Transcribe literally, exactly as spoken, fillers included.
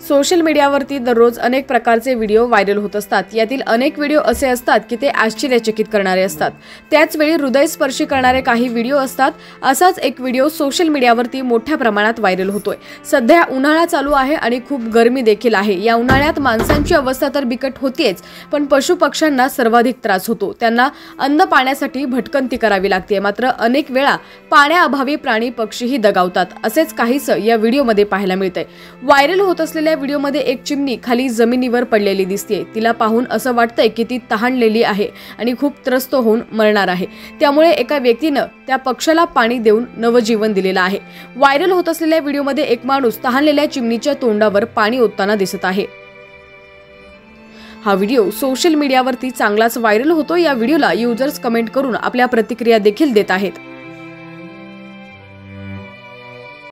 Social मीडियावरती दररोज अनेक प्रकारचे व्हिडिओ व्हायरल होत असतात। यातील अनेक व्हिडिओ असे असतात की ते आश्चर्यचकित करणारे असतात। त्याच वेळी हृदयस्पर्शी करणारे काही व्हिडिओ असतात। असाच एक व्हिडिओ सोशल मीडियावरती मोठ्या प्रमाणात व्हायरल होतोय। सध्या उन्हाळा चालू आहे आणि खूप गरमी देखील आहे। या उन्हाळ्यात माणसांची अवस्था तर बिकट होतीच, पण पशुपक्ष्यांना सर्वाधिक त्रास होतो। त्यांना अन्न पाण्यासाठी भटकंती करावी लागते। मात्र अनेक वेळा पाण्याअभावी प्राणी पक्षीही दगावतात। असेच काहीच या व्हिडिओमध्ये पाहायला मिळतंय। व्हायरल होत असलेल्या व्हिडिओमध्ये एक चिमणी खाली जमिनीवर पडलेली दिसते। तिला पाहून असं वाटतंय की ती तहानलेली आहे आणि खूप त्रस्त होऊन मरणार आहे। त्यामुळे एका व्यक्तीने त्या पक्षाला पाणी देऊन नवजीवन दिलेलं आहे। व्हायरल होत असलेल्या व्हिडिओमध्ये एक माणूस तहानलेल्या चिमणीच्या तोंडावर पाणी ओतताना दिसत आहे। हा व्हिडिओ सोशल मीडियावरती चांगलाच व्हायरल होतो। या व्हिडिओला युजर्स कमेंट करून आपल्या प्रतिक्रिया देखील देत आहेत।